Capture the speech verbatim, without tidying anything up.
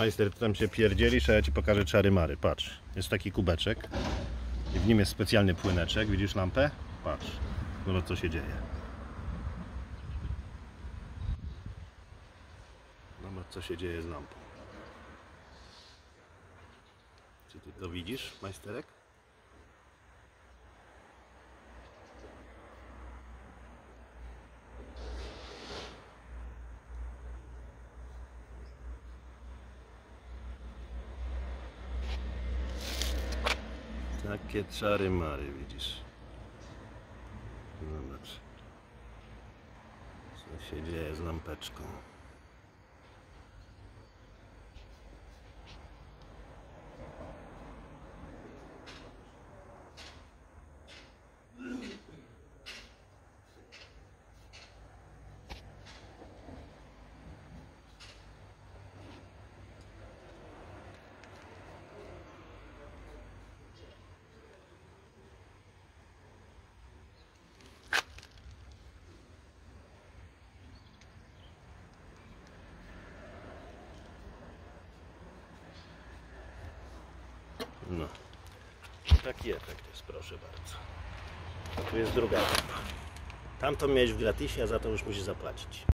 Majster, ty tam się pierdzielisz, a ja ci pokażę czary mary. Patrz, jest taki kubeczek i w nim jest specjalny płyneczek. Widzisz lampę? Patrz, zobacz co się dzieje. Zobacz co się dzieje z lampą. Czy ty to widzisz, majsterek? Takie czary mary, widzisz. Zobacz, co się dzieje z lampeczką. No, taki efekt jest, proszę bardzo. A tu jest druga lampa. Tamtą miałeś w gratisie, a za to już musisz zapłacić.